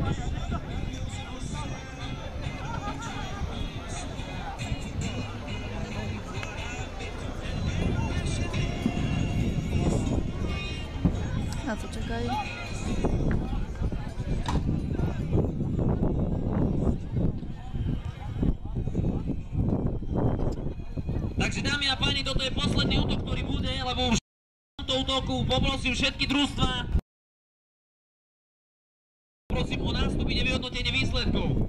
Na co czekaj? Takže dámy a páni, toto je posledný útok, ktorý bude, lebo už v tomto útoku poprosím všetky družstva. Prosím o nástupy nevyhodnotenie výsledkov.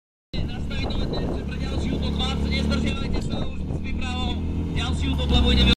Nezdržiavajte sa už s prípravou. Ďalší útok, lebo ide